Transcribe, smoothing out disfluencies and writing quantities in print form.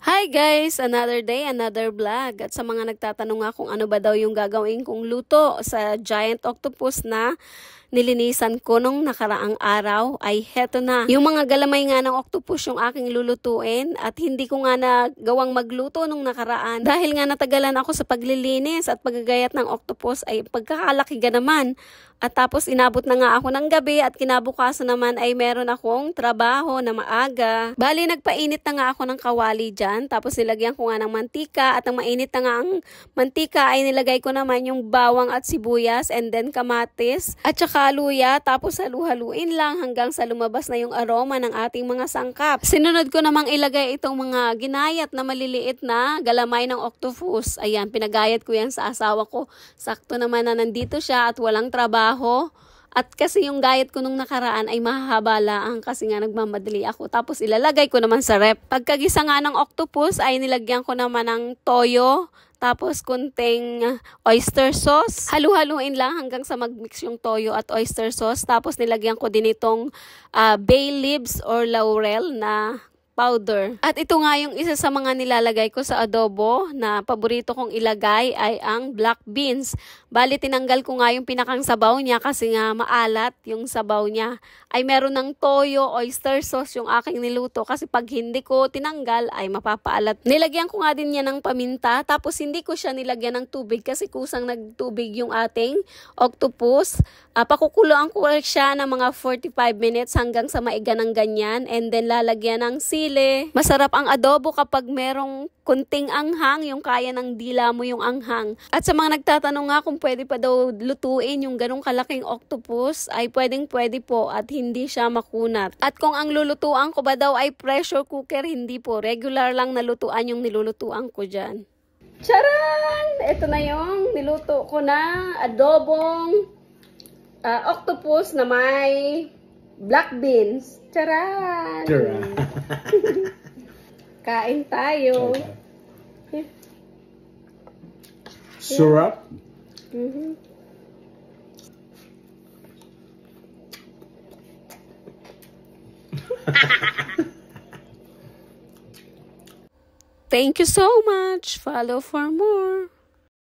Hi guys! Another day, another vlog. At sa mga nagtatanong nga kung ano ba daw yung gagawin kong luto sa giant octopus na nilinisan ko nung nakaraang araw, ay heto na. Yung mga galamay nga ng octopus yung aking lulutuin at hindi ko nga nagawang magluto nung nakaraan. Dahil nga natagalan ako sa paglilinis at paggagayat ng octopus ay pagkakalaki ga naman. At tapos inabot na nga ako ng gabi at kinabukasan naman ay meron akong trabaho na maaga. Bali nagpainit na nga ako ng kawali dyan. Tapos nilagyan ko nga ng mantika at ang mainit na nga ang mantika ay nilagay ko naman yung bawang at sibuyas and then kamatis at saka luya. Tapos halu-haluin lang hanggang sa lumabas na yung aroma ng ating mga sangkap. Sinunod ko namang ilagay itong mga ginayat na maliliit na galamay ng octopus. Ayan, pinagayat ko yan sa asawa ko. Sakto naman na nandito siya at walang trabaho. At kasi yung gayat ko nung nakaraan ay mahahaba lang kasi nga nagmamadali ako. Tapos ilalagay ko naman sa rep. Pagkagisa nga ng octopus ay nilagyan ko naman ng toyo. Tapos kunting oyster sauce. Halu-haluin lang hanggang sa magmix yung toyo at oyster sauce. Tapos nilagyan ko din itong bay leaves or laurel na powder. At ito nga yung isa sa mga nilalagay ko sa adobo na paborito kong ilagay ay ang black beans. Bali tinanggal ko nga yung pinakang sabaw niya kasi nga maalat yung sabaw niya. Ay meron ng toyo, oyster sauce yung aking niluto kasi pag hindi ko tinanggal ay mapapaalat. Nilagyan ko nga din niya ng paminta tapos hindi ko siya nilagyan ng tubig kasi kusang nagtubig yung ating octopus. Pakukuloan ko siya ng mga 45 minutes hanggang sa maiga ng ganyan and then lalagyan ng sili. Masarap ang adobo kapag merong kunting anghang, yung kaya ng dila mo yung anghang. At sa mga nagtatanong nga kung pwede pa daw lutuin yung ganong kalaking octopus, ay pwede po at hindi siya makunat. At kung ang lulutuan ko ba daw ay pressure cooker, hindi po. Regular lang na lutuan yung nilulutuan ko dyan. Charan! Ito na yung niluto ko na adobong octopus na may black beans. Charan! Charan! Kain tayo. Okay. Syrup? Thank you so much. Follow for more.